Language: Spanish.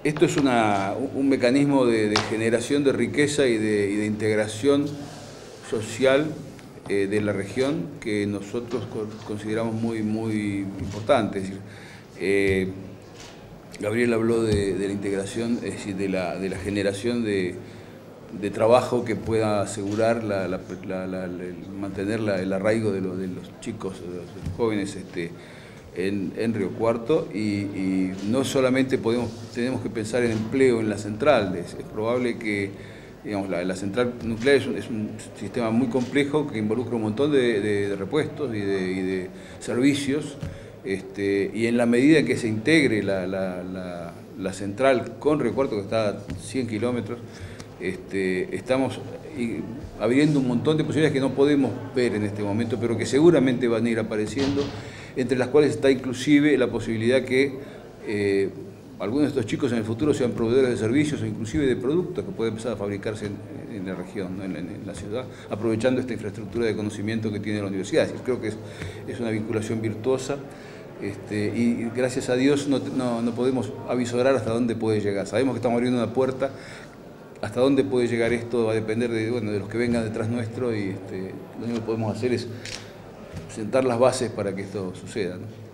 Esto es un mecanismo de generación de riqueza y de integración social de la región que nosotros consideramos muy importante. Es decir, Gabriel habló de la integración, es decir, de la generación de trabajo que pueda asegurar mantener el arraigo de los chicos, de los jóvenes en Río Cuarto, y no solamente tenemos que pensar en empleo en la central. Es probable que, digamos, la central nuclear es un sistema muy complejo que involucra un montón de repuestos y de servicios, y en la medida en que se integre la central con Río Cuarto, que está a 100 kilómetros, estamos abriendo un montón de posibilidades que no podemos ver en este momento, pero que seguramente van a ir apareciendo, entre las cuales está inclusive la posibilidad que algunos de estos chicos en el futuro sean proveedores de servicios o inclusive de productos que pueden empezar a fabricarse en la región, ¿no? en la ciudad, aprovechando esta infraestructura de conocimiento que tiene la universidad. Creo que es una vinculación virtuosa. Y gracias a Dios no podemos avisorar hasta dónde puede llegar. Sabemos que estamos abriendo una puerta. Hasta dónde puede llegar esto va a depender de los que vengan detrás nuestro, y lo único que podemos hacer es sentar las bases para que esto suceda, ¿no?